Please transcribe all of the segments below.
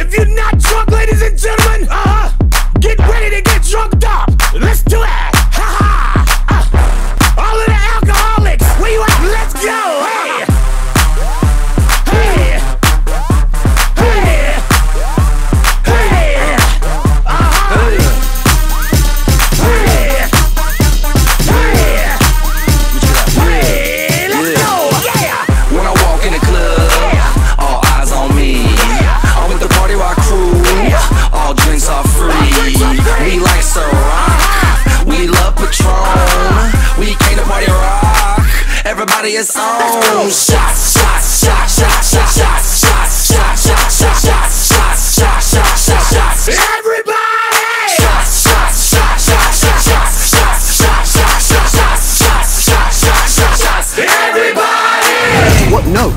If you're not drunk, ladies and gentlemen, get ready to get drunked up. Let's do it. All of the alcoholics, where you at? Let's go. Hey. Hey. Hey. Hey. Hey. Hey. Let's go. Yeah. When I walk in the club, all eyes on me. I'm with the party rock crew, all drinks are free. We like Ciroc, we love Patron. We came to party rock, everybody is on. Shots, shots, shots, shots, shots, shots, shots, shots, shots, shots, shots, shots, shots, shots, shots, shots. Everybody! Shots, shots, shots, shots, shots, shots, shots, shots, shots, shots, shots, shots, shots, shots, shots. Everybody! What? No.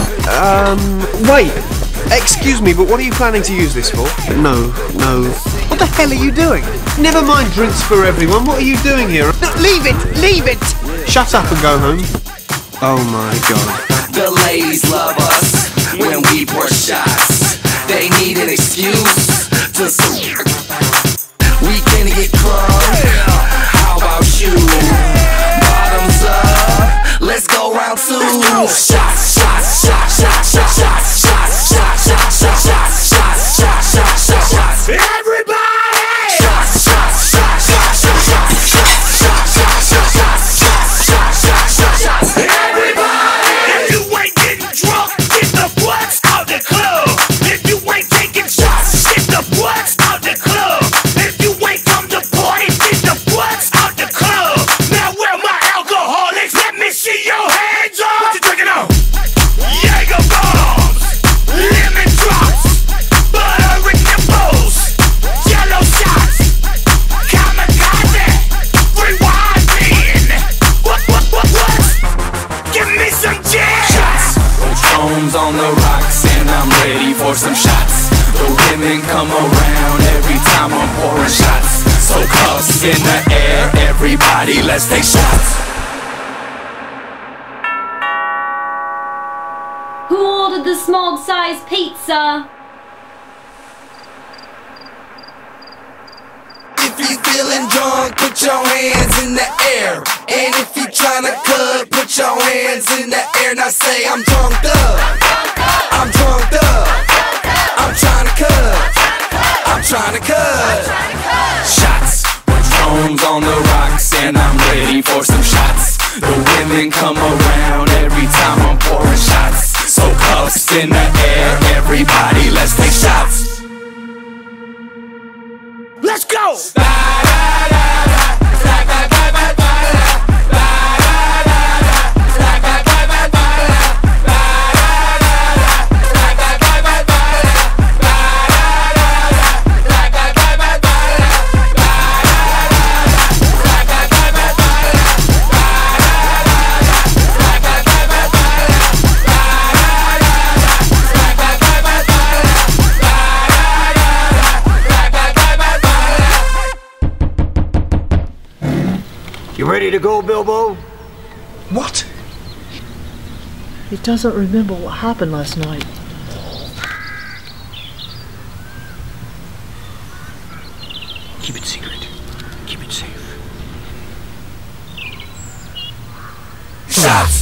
Wait. Excuse me, but what are you planning to use this for? No. What the hell are you doing? Never mind drinks for everyone. What are you doing here? No, leave it! Shut up and go home. Oh my god. The ladies love us when we pour shots. They need an excuse to we can get crunk. How about you? Bottoms up. Let's go round two. Shots, shots, shots, shots, shots, shots, shots, shots, shots, shots, shots, shots, shots, shots, shots, shots. Everybody! Shots, shots, shots, shots, shots, shots, shots, shots, shots, shots, shots, shots, shots, shots. Everybody! If you ain't getting drunk, get the butts out the club. If you ain't taking shots, get the butts out the club. If you ain't come to party, get the butts out the club. Now where are my alcoholics? Let me see your hands up. What you drinking on? Jaeger bombs, lemon drops, butter nipples, yellow shots, kamikaze, rewind in. What? Give me some gin. Shots, Patron's on the rocks and I'm ready for some shots. The women come around every time I'm pouring shots. So cuffs in the air, everybody, let's take shots. Who ordered the small size pizza? If you feeling drunk, put your hands in the air. And if you tryna cut, put your hands in the air. Now say I'm drunk up, I'm drunk up, I'm tryna cut, I'm tryna cut. Shots, Patron's on the rocks and I'm ready for some shots. The women come around every time I'm pouring shots. So cuffs in the air, everybody, let's take shots. Let's go. You ready to go, Bilbo? What? He doesn't remember what happened last night. Keep it secret. Keep it safe. Shots.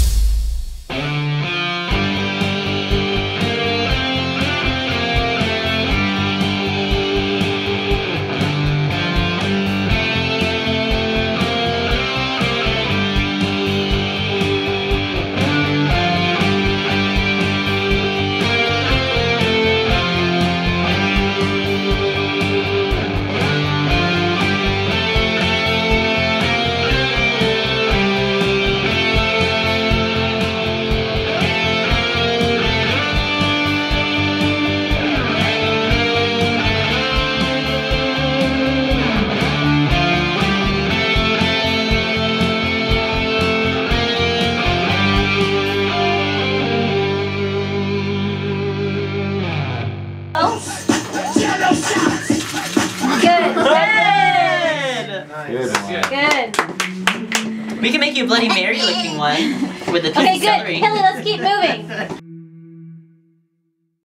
Good. We can make you a Bloody Mary looking one with the Okay, good. celery. Kelly, let's keep moving.